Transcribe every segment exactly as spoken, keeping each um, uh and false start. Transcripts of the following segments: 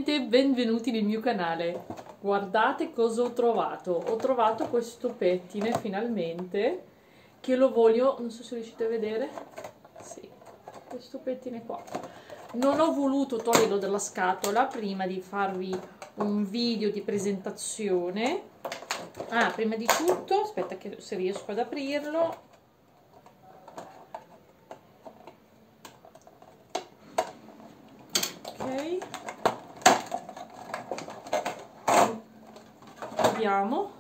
gente, benvenuti nel mio canale. Guardate cosa ho trovato. Ho trovato questo pettine finalmente, che lo voglio, non so se riuscite a vedere. Sì, questo pettine qua. Non ho voluto toglierlo dalla scatola prima di farvi un video di presentazione. Ah, prima di tutto, aspetta che se riesco ad aprirlo. Ok. Vediamo.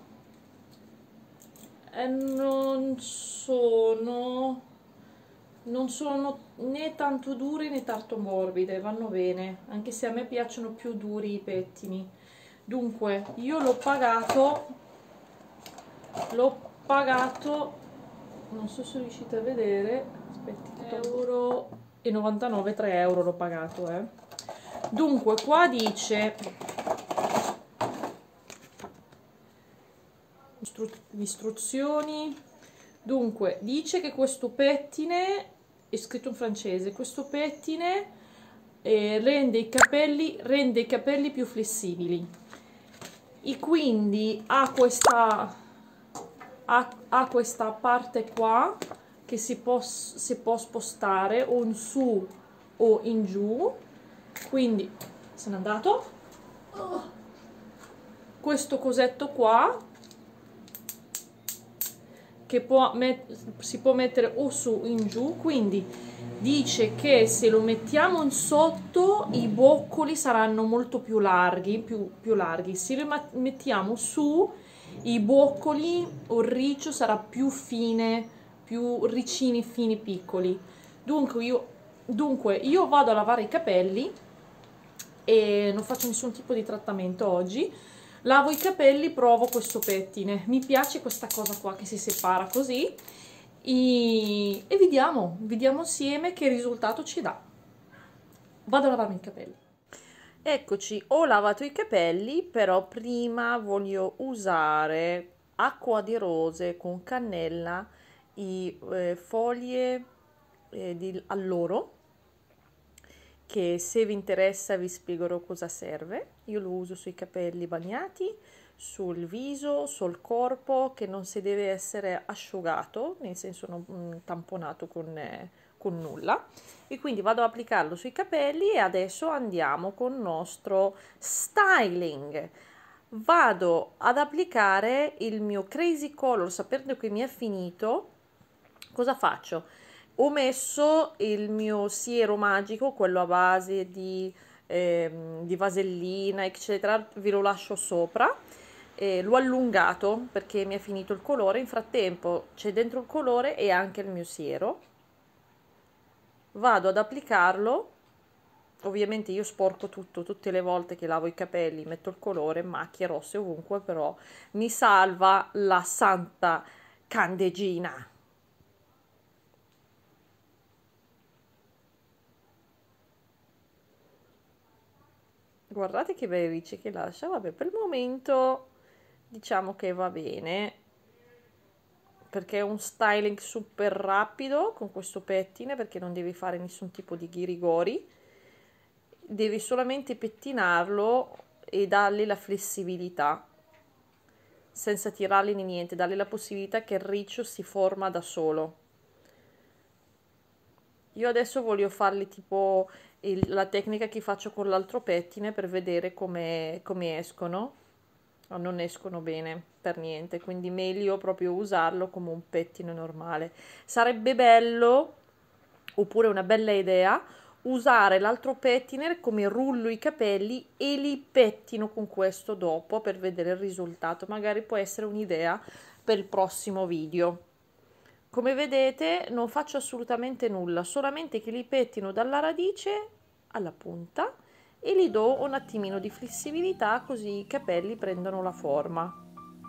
E non sono non sono né tanto dure né tanto morbide, vanno bene, anche se a me piacciono più duri i pettini. Dunque io l'ho pagato l'ho pagato non so se riuscite a vedere, aspetti, euro e novantanove, tre euro l'ho pagato, eh. Dunque qua dice istruzioni. Dunque dice che questo pettine è scritto in francese, questo pettine eh, rende i capelli rende i capelli più flessibili, e quindi ha questa ha, ha questa parte qua che si può, si può spostare o in su o in giù. Quindi se n'è andato oh. Questo cosetto qua che può si può mettere o su o in giù, quindi dice che se lo mettiamo in sotto i boccoli saranno molto più larghi, più, più larghi. Se lo mettiamo su i boccoli o il riccio sarà più fine, più ricini, fini, piccoli. Dunque io, dunque io vado a lavare i capelli e non faccio nessun tipo di trattamento oggi. Lavo i capelli, provo questo pettine, mi piace questa cosa qua che si separa così e, e vediamo, vediamo insieme che risultato ci dà. Vado a lavarmi i capelli. Eccoci, ho lavato i capelli, però prima voglio usare acqua di rose con cannella e eh, foglie eh, di alloro, che se vi interessa vi spiegherò cosa serve. Io lo uso sui capelli bagnati, sul viso, sul corpo, che non si deve essere asciugato, nel senso non tamponato con, eh, con nulla, e quindi vado ad applicarlo sui capelli. E adesso andiamo con il nostro styling. Vado ad applicare il mio Crazy Color, sapendo che mi è finito. Cosa faccio? Ho messo il mio siero magico, quello a base di, eh, di vasellina, eccetera, ve lo lascio sopra. Eh, l'ho allungato perché mi è finito il colore. In frattempo c'è dentro il colore e anche il mio siero. Vado ad applicarlo. Ovviamente io sporco tutto, tutte le volte che lavo i capelli metto il colore, macchie rosse ovunque, però mi salva la santa candeggina. Guardate che bei ricci che lascia. Vabbè, per il momento diciamo che va bene, perché è un styling super rapido con questo pettine, perché non devi fare nessun tipo di ghirigori, devi solamente pettinarlo e dargli la flessibilità senza tirarli né niente, dargli la possibilità che il riccio si forma da solo. Io adesso voglio farli tipo il, la tecnica che faccio con l'altro pettine per vedere come, come escono. No, non escono bene per niente, quindi meglio proprio usarlo come un pettine normale. Sarebbe bello, oppure una bella idea, usare l'altro pettine come rullo i capelli e li pettino con questo dopo per vedere il risultato. Magari può essere un'idea per il prossimo video. Come vedete non faccio assolutamente nulla, solamente che li pettino dalla radice alla punta e gli do un attimino di flessibilità, così i capelli prendono la forma.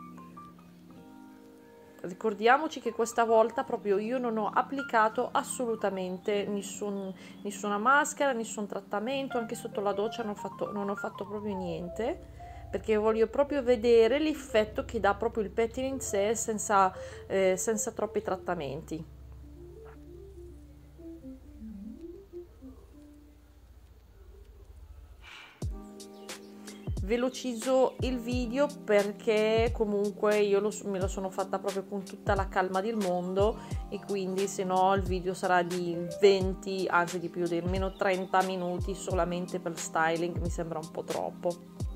Ricordiamoci che questa volta proprio io non ho applicato assolutamente nessun, nessuna maschera, nessun trattamento, anche sotto la doccia non ho fatto, non ho fatto proprio niente, perché voglio proprio vedere l'effetto che dà proprio il pettine in sé senza, eh, senza troppi trattamenti. velocizzo il video perché comunque io lo, me lo sono fatta proprio con tutta la calma del mondo, e quindi se no il video sarà di venti, anzi di più, di almeno trenta minuti solamente per styling, mi sembra un po' troppo.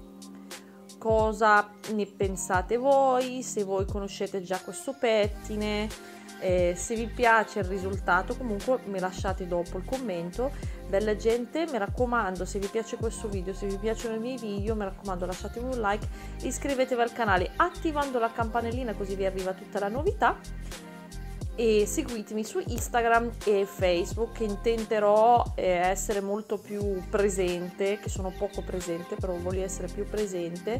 Cosa ne pensate voi? Se voi conoscete già questo pettine, eh, se vi piace il risultato, comunque mi lasciate dopo il commento. Bella gente, mi raccomando, se vi piace questo video, se vi piacciono i miei video, mi raccomando lasciatemi un like, iscrivetevi al canale attivando la campanellina così vi arriva tutta la novità, e seguitemi su Instagram e Facebook, che intenderò eh, essere molto più presente, che sono poco presente, però voglio essere più presente.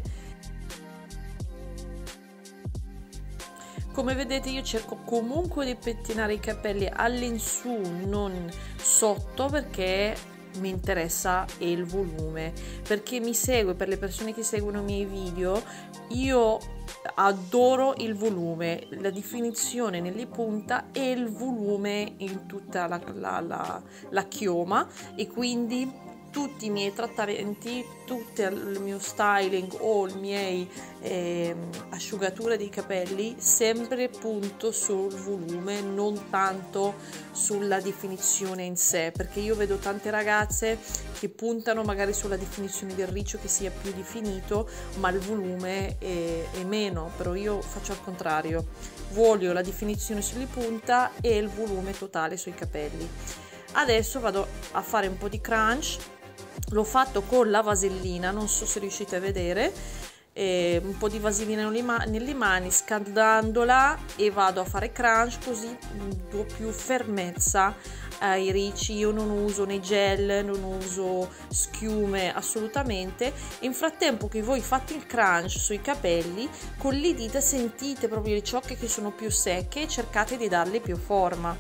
Come vedete io cerco comunque di pettinare i capelli all'insù, non sotto, perché mi interessa il volume. Per chi mi segue, per le persone che seguono i miei video, io adoro il volume, la definizione nelle punta e il volume in tutta la, la, la, la chioma, e quindi tutti i miei trattamenti, tutto il mio styling o i miei eh, asciugature dei capelli sempre punto sul volume, non tanto sulla definizione in sé, perché io vedo tante ragazze che puntano magari sulla definizione del riccio, che sia più definito, ma il volume è, è meno. Però io faccio al contrario, voglio la definizione sulle punta e il volume totale sui capelli. Adesso vado a fare un po' di crunch. L'ho fatto con la vasellina, non so se riuscite a vedere, eh, un po' di vasellina nelle mani, scaldandola, e vado a fare crunch, così do più fermezza ai ricci. Io non uso né gel, non uso schiume assolutamente. In frattempo che voi fate il crunch sui capelli, con le dita sentite proprio le ciocche che sono più secche e cercate di darle più forma.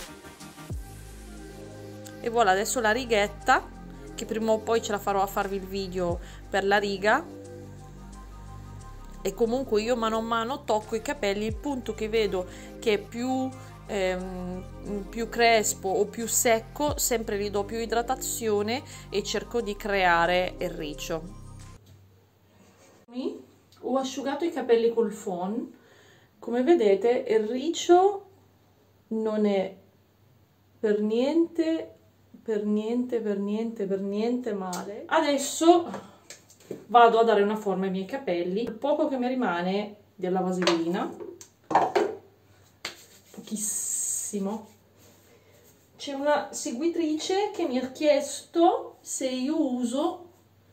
E voilà, adesso la righetta, che prima o poi ce la farò a farvi il video per la riga, e comunque io mano a mano tocco i capelli, il punto che vedo che è più, ehm, più crespo o più secco, sempre gli do più idratazione e cerco di creare il riccio. Ho asciugato i capelli col phon, come vedete il riccio non è per niente per niente per niente per niente male. Adesso vado a dare una forma ai miei capelli, il poco che mi rimane della vasellina, pochissimo. C'è una seguitrice che mi ha chiesto se io uso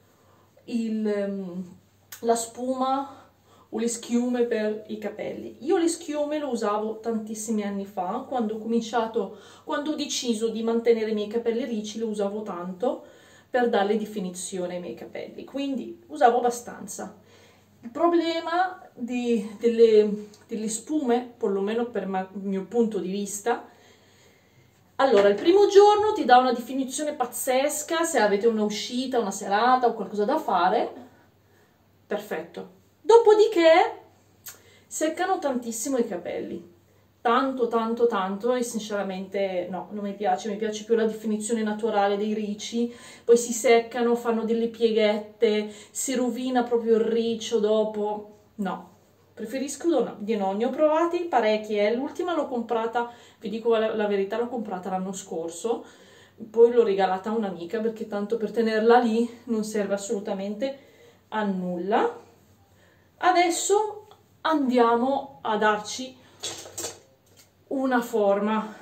il, la spuma o le schiume per i capelli. Io le schiume lo usavo tantissimi anni fa, quando ho cominciato, quando ho deciso di mantenere i miei capelli ricci, lo usavo tanto per darle definizione ai miei capelli, quindi usavo abbastanza. Il problema di, delle, delle spume, perlomeno per il mio punto di vista, allora il primo giorno ti dà una definizione pazzesca, se avete una uscita, una serata o qualcosa da fare, perfetto. Dopodiché seccano tantissimo i capelli, tanto tanto tanto, e sinceramente no, non mi piace, mi piace più la definizione naturale dei ricci. Poi si seccano, fanno delle pieghette, si rovina proprio il riccio dopo, no, preferisco di no. Ne ho provati parecchi, eh. L'ultima l'ho comprata, vi dico la, la verità, l'ho comprata l'anno scorso, poi l'ho regalata a un'amica, perché tanto per tenerla lì non serve assolutamente a nulla. Adesso andiamo a darci una forma.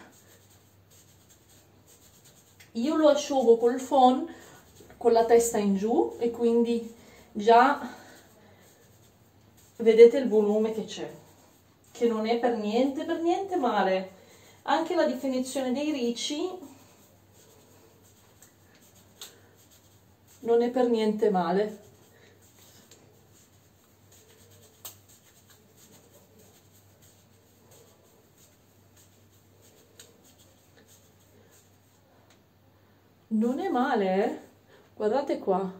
Io lo asciugo col phon con la testa in giù, e quindi già vedete il volume che c'è, che non è per niente per niente male. Anche la definizione dei ricci non è per niente male. Non è male, eh? Guardate qua,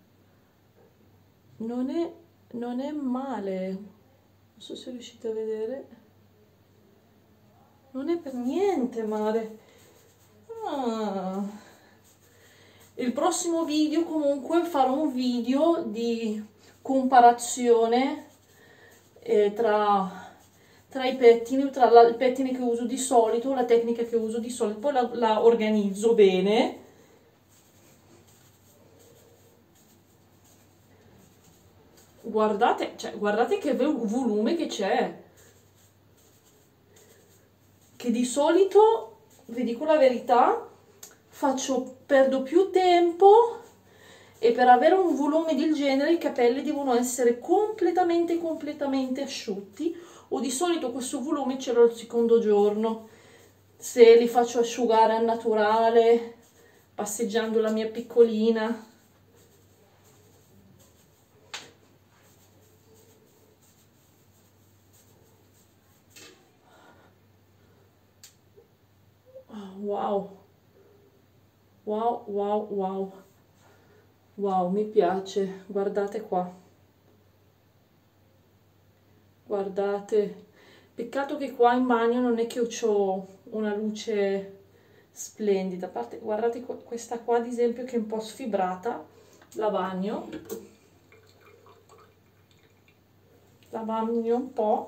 non è, non è male, non so se riuscite a vedere, non è per niente male. Ah. Il prossimo video comunque farò un video di comparazione eh, tra, tra i pettini, tra la, il pettine che uso di solito, la tecnica che uso di solito, poi la, la organizzo bene. Guardate, cioè, guardate che volume che c'è, che di solito, vi dico la verità, faccio, perdo più tempo, e per avere un volume del genere i capelli devono essere completamente completamente asciutti, o di solito questo volume ce l'ho il secondo giorno, se li faccio asciugare al naturale, passeggiando la mia piccolina. Wow, wow, wow, wow, wow, mi piace, guardate qua, guardate, peccato che qua in bagno non è che ho una luce splendida, a parte, guardate questa qua ad esempio che è un po' sfibrata, la bagno, la bagno un po'.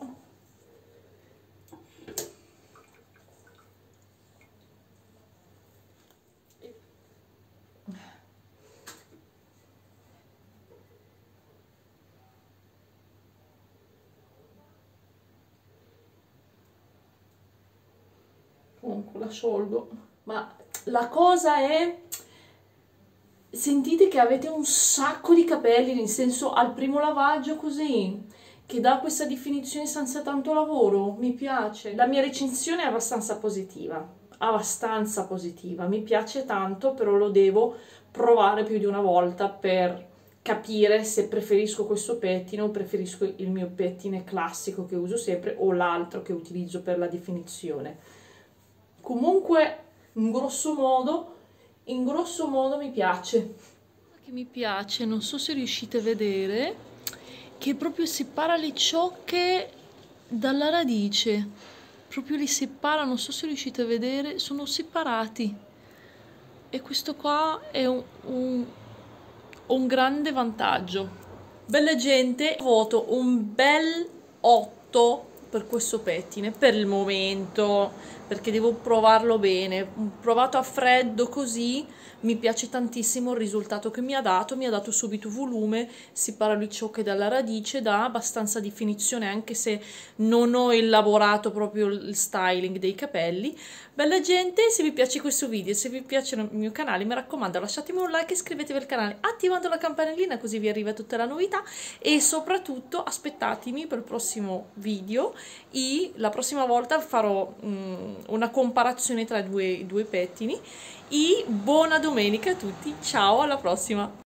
Comunque la sciolgo, ma la cosa è, sentite che avete un sacco di capelli, nel senso al primo lavaggio così, che dà questa definizione senza tanto lavoro, mi piace. La mia recensione è abbastanza positiva, abbastanza positiva, mi piace tanto, però lo devo provare più di una volta per capire se preferisco questo pettine o preferisco il mio pettine classico che uso sempre o l'altro che utilizzo per la definizione. Comunque, in grosso modo, in grosso modo mi piace. Che mi piace, non so se riuscite a vedere, che proprio separa le ciocche dalla radice. Proprio li separa, non so se riuscite a vedere, sono separati. E questo qua è un, un, un grande vantaggio. Bella gente, voto un bel otto per questo pettine, per il momento, perché devo provarlo bene. Provato a freddo così, mi piace tantissimo il risultato che mi ha dato, mi ha dato subito volume, separa le ciocche dalla radice, dà abbastanza definizione anche se non ho elaborato proprio il styling dei capelli. Bella gente, se vi piace questo video, se vi piace il mio canale, mi raccomando lasciatemi un like e iscrivetevi al canale attivando la campanellina così vi arriva tutta la novità, e soprattutto aspettatemi per il prossimo video, e la prossima volta farò um, una comparazione tra i due, due pettini. E buona domenica a tutti, ciao, alla prossima!